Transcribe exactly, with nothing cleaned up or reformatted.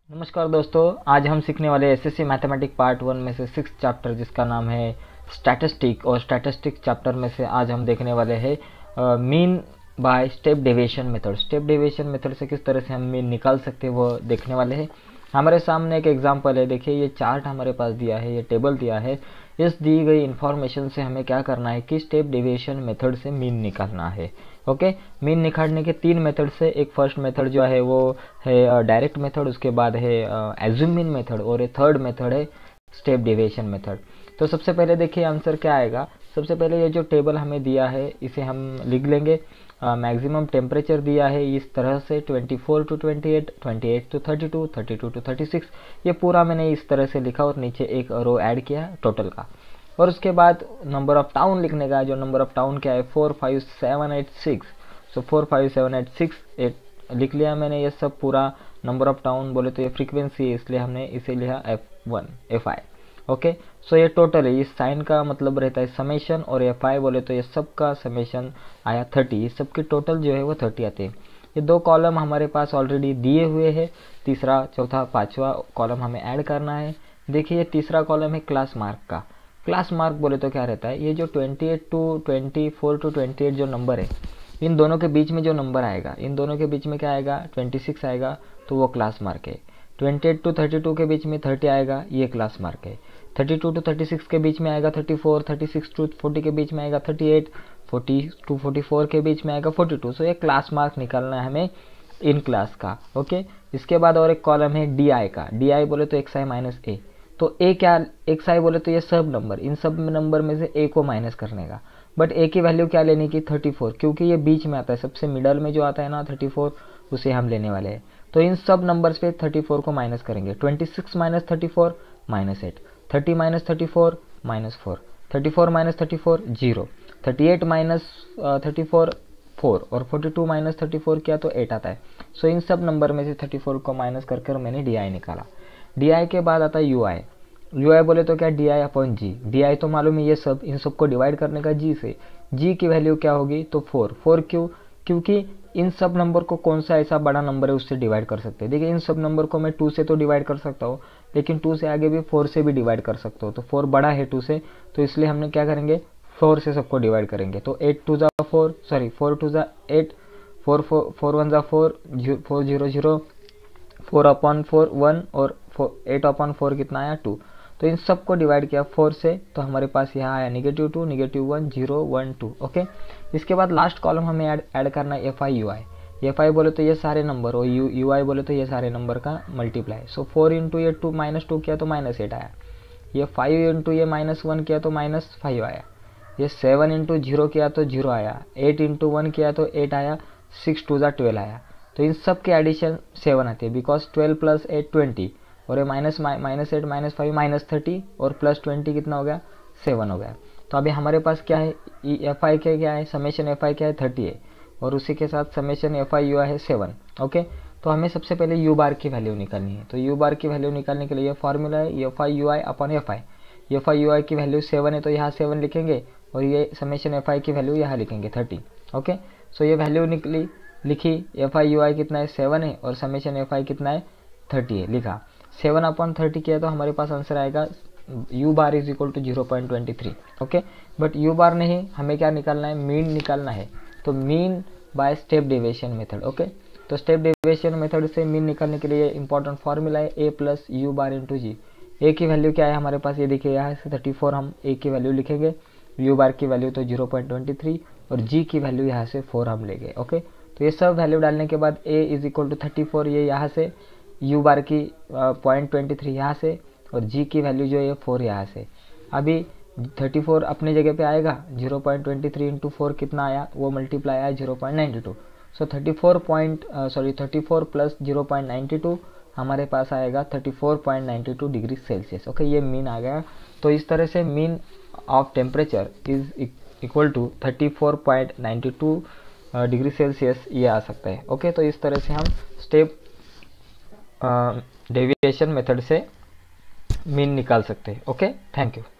नमस्कार दोस्तों, आज हम सीखने वाले एसएससी मैथमेटिक्स पार्ट वन में से सिक्स चैप्टर जिसका नाम है स्टैटिस्टिक। और स्टैटिस्टिक चैप्टर में से आज हम देखने वाले हैं mean by step deviation method. Step deviation method से किस तरह से हम मीन निकाल सकते हैं वो देखने वाले हैं। हमारे सामने एक एग्जांपल है, देखिए ये चार्ट हमारे पास दिया है, ये टेबल दिया है। इस दी गई इन्फॉर्मेशन से हमें क्या करना है कि स्टेप डेविएशन मेथड से मीन निकालना है। Okay okay? मीन निकालने के तीन मेथड से, एक फर्स्ट मेथड जो है वो है डायरेक्ट मेथड, उसके बाद है एज्यूम मीन मेथड और ये थर्ड मेथड है स्टेप डेविएशन मेथड। तो सबसे पहले देखिए आंसर क्या आएगा। सबसे पहले ये जो टेबल हमें दिया है इसे हम लिख लेंगे। मैक्सिमम टेम्परेचर दिया है इस तरह से twenty four to twenty eight, twenty eight to thirty two, thirty two to thirty six. ये पूरा मैंने इस तरह से लिखा और नीचे एक रो ऐड किया टोटल का। और उसके बाद नंबर ऑफ टाउन लिखने का, जो नंबर ऑफ टाउन क्या है four five seven eight six. So four five seven eight six eight लिख लिया मैंने। ये सब पूरा नंबर ऑफ टाउन बोले तो ये फ्रीक्वेंसी है, इसलिए हमने इसे लिखा F one F I. Okay, so ये टोटल है। इस साइन का मतलब रहता है समेशन और एफ आई बोले तो ये सब का समेशन आया थर्टी। इस सब की टोटल जो है वो थर्टी आते हैं। ये दो कॉलम हमारे पास ऑलरेडी दिए हुए हैं, तीसरा चौथा पांचवा कॉलम हमें ऐड करना है। देखिए ये तीसरा कॉलम है क्लास मार्क का। क्लास मार्क बोले तो क्या रहता है, ये जो twenty eight to twenty four to twenty eight जो नंबर है, इन दोनों के बीच में जो नंबर आएगा, इन दोनों के बीच में क्या आएगा ट्वेंटी सिक्स आएगा, तो वो क्लास मार्क है। Twenty eight to thirty two के बीच में थर्टी आएगा, ये क्लास मार्क है। Thirty two to thirty six के बीच में आएगा thirty four, thirty six to forty के बीच में आएगा thirty eight, forty to forty four के बीच में आएगा फोर्टी टू। सो ये क्लास मार्क निकालना है हमें इन क्लास का। ओके, इसके बाद और एक कॉलम है डी आई का। डी आई बोले तो एक्स आई माइनस ए। तो ए क्या, एक्स आई बोले तो ये सब नंबर, इन सब नंबर में से ए को माइनस करने का। बट ए की वैल्यू क्या लेने की थर्टी फोर, क्योंकि ये बीच में आता है, सबसे मिडल में जो आता है ना थर्टी फोर, उसे हम लेने वाले हैं। तो इन सब नंबर्स पे थर्टी फोर को माइनस करेंगे। Twenty six minus thirty four minus eight, thirty minus thirty four minus four, thirty four minus thirty four zero, thirty eight minus thirty four four, और forty two minus thirty four किया तो eight आता है। सो इन सब number में से thirty four को minus करके मैंने डी आई निकाला। डी आई के बाद आता है यू आई। यू आई बोले तो क्या D I upon G. D I तो मालूम है ये सब, इन सबको डिवाइड करने का जी से। जी की वैल्यू क्या होगी तो फोर। फोर क्यों, क्योंकि इन सब नंबर को कौन सा ऐसा बड़ा नंबर है उससे डिवाइड कर सकते हैं। देखिए इन सब नंबर को मैं टू से तो डिवाइड कर सकता हूँ, लेकिन टू से आगे भी फोर से भी डिवाइड कर सकता हूँ। तो फोर बड़ा है टू से, तो इसलिए हमने क्या करेंगे फोर से सबको डिवाइड करेंगे। तो एट टू जा फोर, सॉरी फोर टू जा eight, four four four one जा four, four zero zero, four upon four one, और एट अपॉन फोर कितना आया टू। तो इन सबको डिवाइड किया फोर से, तो हमारे पास यहाँ आया negative two, negative one, zero, one, two. Okay, इसके बाद लास्ट कॉलम हमें ऐड ऐड करना है F I U I. F I बोले तो ये सारे नंबर, और यू यू आई बोले तो ये सारे नंबर का मल्टीप्लाई। सो फोर इंटू ये टू माइनस टू किया तो माइनस एट आया। ये फाइव इंटू ये माइनस वन किया तो माइनस फाइव आया। ये सेवन इंटू जीरो किया तो जीरो आया। एट इंटू वन किया तो एट आया। सिक्स टू जा ट्वेल्व आया। तो इन सब के एडिशन सेवन आती है, because twelve plus eight twenty, और ये minus minus eight minus five minus thirty, और प्लस ट्वेंटी कितना हो गया सेवन हो गया। तो अभी हमारे पास क्या है एफ आई के क्या है, समेशन एफ आई क्या है थर्टी है, और उसी के साथ summation F I U I है सेवन। ओके, तो हमें सबसे पहले यू बार की वैल्यू निकालनी है। तो यू बार की वैल्यू निकालने के लिए ये फॉर्मूला है F I U I upon F I. F I U I की वैल्यू सेवन है तो यहाँ सेवन लिखेंगे, और ये समेशन एफ आई की वैल्यू यहाँ लिखेंगे थर्टी। ओके, सो ये वैल्यू निकली, लिखी। एफ आई यू आई कितना है सेवन है, और समेशन एफ आई कितना है थर्टी है, लिखा। सेवन अपॉन थर्टी किया तो हमारे पास आंसर आएगा u bar is equal to zero point two three. Okay, but u bar नहीं, हमें क्या निकालना है, मीन निकालना है। तो mean by step deviation method. Okay, तो स्टेप डेविएशन मेथड से मीन निकालने के लिए इंपॉर्टेंट फॉर्मूला है a plus u bar into g. A की वैल्यू क्या है हमारे पास, ये देखिए यहाँ से थर्टी फोर, हम a की वैल्यू लिखेंगे, u बार की वैल्यू तो जीरो पॉइंट टू थ्री, और g की वैल्यू यहाँ से फोर हम लेंगे। ओके, तो ये सब वैल्यू डालने के बाद a is equal to thirty four, ये यहाँ से u बार की पॉइंट ट्वेंटी थ्री यहाँ से, और g की वैल्यू जो है फोर यहाँ से। अभी थर्टी फोर अपने जगह पे आएगा, zero point two three into four कितना आया, वो मल्टीप्लाई आया zero point nine two. So thirty four point sorry thirty four plus zero point nine two हमारे पास आएगा thirty four point nine two degree Celsius. Okay, ये mean आ गया। तो इस तरह से mean of temperature is equal to thirty four point nine two degree Celsius ये आ सकता है। ओके, तो इस तरह से हम स्टेप डेविएशन मेथड से मीन निकाल सकते हैं। Okay, thank you.